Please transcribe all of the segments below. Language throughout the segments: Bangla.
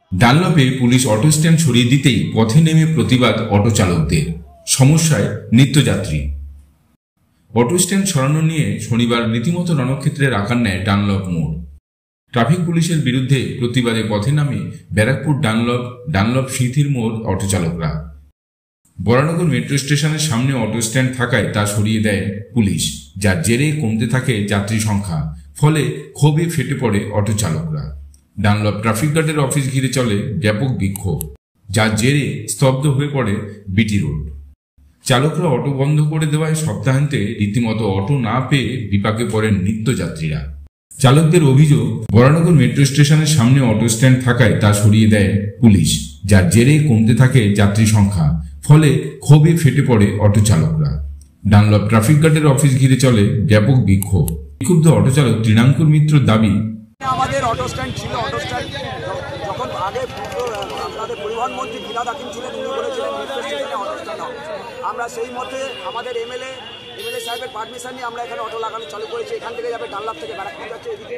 ডানলপে পুলিশ অটো স্ট্যান্ড সরিয়ে দিতেই পথে নেমে প্রতিবাদ অটো চালকদের। সমস্যায় নিত্যযাত্রী। অটো স্ট্যান্ড সরানো নিয়ে শনিবার রীতিমতো রণক্ষেত্রের আকার নেয় ডানলপ মোড়। ট্রাফিক পুলিশের বিরুদ্ধে প্রতিবাদে পথে নামে ব্যারাকপুর ডানলপ সিঁথির মোড় অটো চালকরা। বরানগর মেট্রো স্টেশনের সামনে অটো স্ট্যান্ড থাকায় তা সরিয়ে দেয় পুলিশ, যার জেরে কমতে থাকে যাত্রী সংখ্যা। ফলে ক্ষোভে ফেটে পড়ে অটো চালকরা। ডানলপ ট্রাফিক গার্ডের অফিস ঘিরে চলে ব্যাপক বিক্ষোভ, যার জেরে স্তব্ধ হয়ে পড়ে বিটি রোড। চালকরা অটো বন্ধ করে দেওয়ায় সপ্তাহান্তে রীতিমতো অটো না পেয়ে বিপাকে পড়েন নিত্যযাত্রীরা। চালকদের অভিযোগ, বরানগর মেট্রো স্টেশনের সামনে অটো স্ট্যান্ড থাকায় তা সরিয়ে দেয় পুলিশ, যার জেরে কমতে থাকে যাত্রী সংখ্যা। ফলে ক্ষোভে ফেটে পড়ে অটো চালকরা। ডানলপ ট্রাফিক গার্ডের অফিস ঘিরে চলে ব্যাপক বিক্ষোভ। বিক্ষুব্ধ অটো চালক তৃণাঙ্কুর মিত্রর দাবি, আমাদের অটো স্ট্যান্ড ছিল, অটো স্ট্যান্ড যখন আগে আপনাদের পরিবহন মন্ত্রী গিলা দাকিম ছিলেন, উনি বলেছিলেন মেট্রো স্টেশনে অটো স্ট্যান্ড হবে। আমরা সেই মতে আমাদের এমএলএ সাহেবের পারমিশন নিয়ে আমরা এখানে অটো লাগানো চালু করেছি। এখান থেকে যাবে ডানলপ থেকে ব্যারাকপুর যাচ্ছে, এদিকে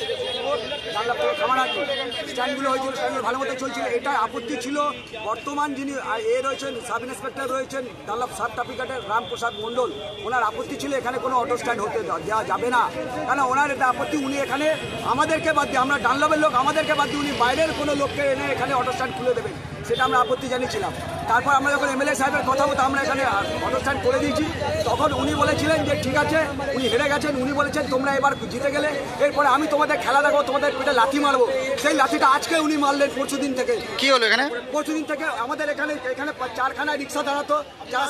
ডানলপ থেকে খামারহাটি স্ট্যান্ডগুলো হয়েছিল, স্ট্যান্ডগুলো ভালো মতো চলছিল। এটা আপত্তি ছিল বর্তমান যিনি রয়েছেন সাব ইন্সপেক্টর রয়েছেন ডানলপ সাব ট্রাফিক গার্ডের রামপ্রসাদ মণ্ডল, ওনার আপত্তি ছিল এখানে কোনো অটো স্ট্যান্ড হতে দেওয়া যাবে না। কেন ওনার এটা আপত্তি, উনি এখানে আমাদেরকে বাদ দিয়ে, আমরা ডানলপের লোক, আমাদেরকে বাদ দিয়ে উনি বাইরের কোনো লোককে এনে এখানে অটো স্ট্যান্ড খুলে দেবেন, সেটা আমরা আপত্তি জানিয়েছিলাম। তারপর আমরা যখন এমএলএ সাহেবের কথা মতো আমরা এখানে অটো স্ট্যান্ড করে দিয়েছি, তখন উনি বলেছিলেন যে ঠিক আছে, উনি হেরে গেছেন। উনি বলেছেন তোমরা এবার জিতে গেলে এরপরে আমি তোমাদের খেলা দেখো, তোমাদের পেটে লাথি মারবো। সেই লাথিটা আজকে উনি মারলেন। পরশুদিন থেকে কি হলো এখানে? পরশুদিন থেকে আমাদের এখানে 4খানা রিক্সা দাঁড়াতো, যারা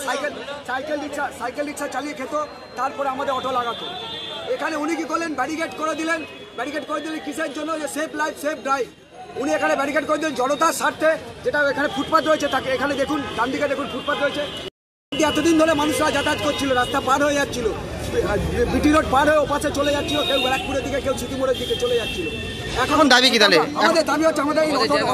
সাইকেল রিক্সা চালিয়ে খেত, তারপরে আমাদের অটো লাগাতো। এখানে উনি কি করলেন, ব্যারিকেড করে দিলেন। ব্যারিকেড করে দিলেন কিসের জন্য? যে সেফ লাইফ সেফ ড্রাইভ। উনি এখানে ব্যারিকেড করে দিলেন জনতার স্বার্থে, যেটা এখানে ফুটপাথ রয়েছে তাকে এখানে দেখুন, ডান দিকে দেখুন ফুটপাথ রয়েছে। এতদিন ধরে মানুষরা যাতায়াত করছিল, রাস্তা পার হয়ে যাচ্ছিল, বিটি রোড পার হয়ে ওপাশে চলে যাচ্ছিল, কেউ ব্যারাকপুরের দিকে, কেউ সিটিমোড়ের দিকে চলে যাচ্ছিল। এখন দাবি কি তাহলে? আমাদের দাবি হচ্ছে আমাদের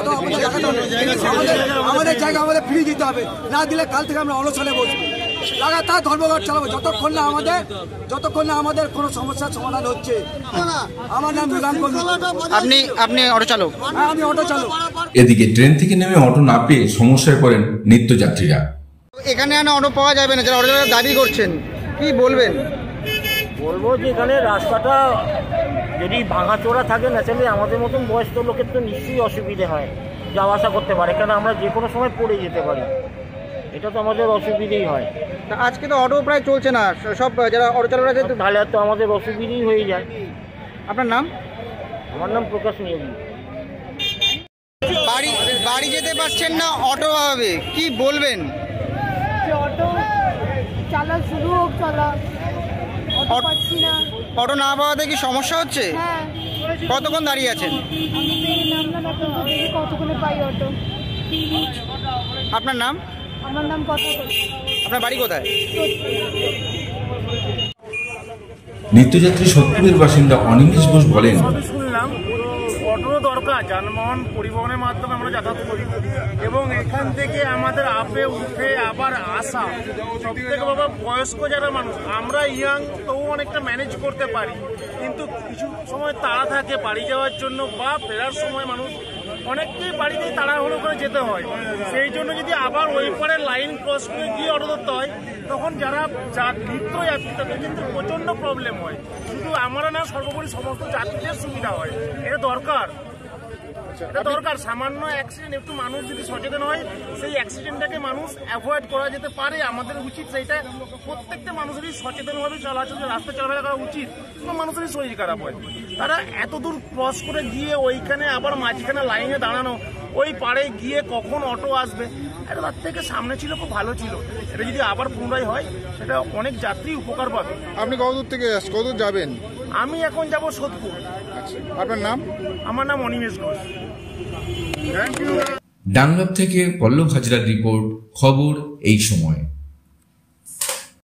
আমাদের জায়গা আমাদের ফ্রি দিতে হবে, না দিলে কাল থেকে আমরা অনশনে বসবো, লাগাতার ধর্মঘট চালাবো যতক্ষণ না আমাদের কোনো সমস্যার সমাধান হচ্ছে। আমার নাম নিলাম। আপনি অটো চালক? হ্যাঁ, আমি অটো চালক। এদিকে ট্রেন থেকে নেমে অটো না পেয়ে সমস্যায় পড়েন নিত্যযাত্রীরা। এখানে অটো পাওয়া যাবে না, যারা অটো দাবি করছেন, কি বলবেন? বলবো যে এখানে রাস্তাটা যদি ভাঙাচোরা থাকে, ন্যাচারালি আমাদের মতন বয়স্ক লোকের তো নিশ্চয়ই অসুবিধে হয়, যাওয়া আসা করতে পারে, কেন আমরা যে কোনো সময় পড়ে যেতে পারি, এটা তো আমাদের অসুবিধেই হয়। আজকে তো অটো প্রায় চলছে না, সব যারা অটো চালকরা আছে তাহলে তো আমাদের অসুবিধেই হয়ে যায়। আপনার নাম? আমার নাম প্রকাশ নিয়োগী। বাড়ি যেতে পারছেন না অটো পাবে, কি বলবেন? অটো চালা শুরু হোক, অটো না পাওয়াতে কি সমস্যা হচ্ছে? হ্যাঁ। কতক্ষণ দাঁড়িয়ে আছেন? কতক্ষণে পাই অটো। আপনার নাম? আমার নাম কথা। আপনার বাড়ি কোথায়? নিত্যযাত্রী সোদপুরের বাসিন্দা অনিমেষ ঘোষ বলেন, শুনলাম অটো দরকার, যানবাহন পরিবহনের মাধ্যমে আমরা যাতায়াত করি, এবং এখান থেকে আমাদের আপে উঠে আবার আসা, সব থেকে বাবা বয়স্ক যারা মানুষ, আমরা ইয়াং তবু অনেকটা ম্যানেজ করতে পারি, কিন্তু কিছু সময় তাড়া থাকে বাড়ি যাওয়ার জন্য বা ফেরার সময় মানুষ অনেকটাই বাড়িতেই তাড়াহুড়ো করে যেতে হয়। সেই জন্য যদি আবার ওই পারে লাইন ক্রস করে গিয়ে অটো ধরতে হয়, তখন যারা নিত্যযাত্রী তাদের কিন্তু প্রচণ্ড প্রবলেম হয়। শুধু আমরা না, সর্বোপরি সমস্ত যাত্রীদের সুবিধা হয়। এটা দরকার, সামান্য অ্যাক্সিডেন্ট একটু মানুষ যদি সচেতন হয়, সেই অ্যাক্সিডেন্টটাকে মানুষ অ্যাভয়েড করা যেতে পারে। আমাদের উচিত সেইটা, প্রত্যেকটা মানুষেরই সচেতনভাবে রাস্তা চলাফেরা করা উচিত। কোনো মানুষেরই শরীর খারাপ হয়, তারা এত দূর ক্রস করে গিয়ে ওইখানে আবার মাঝখানে লাইনে দাঁড়ানো, ওই পাড়ে গিয়ে কখন অটো আসবে, এটা তার থেকে সামনে ছিল খুব ভালো ছিল। এটা যদি আবার পুনরায় হয়, সেটা অনেক যাত্রী উপকার পাবে। আপনি কতদূর থেকে কতদূর যাবেন? আমি এখন যাব সোদপুর। আচ্ছা, আপনার নাম? আমার নাম অনিমেষ ঘোষ। ডানলপ থেকে পল্লব হাজরার রিপোর্ট, খবর এই সময়।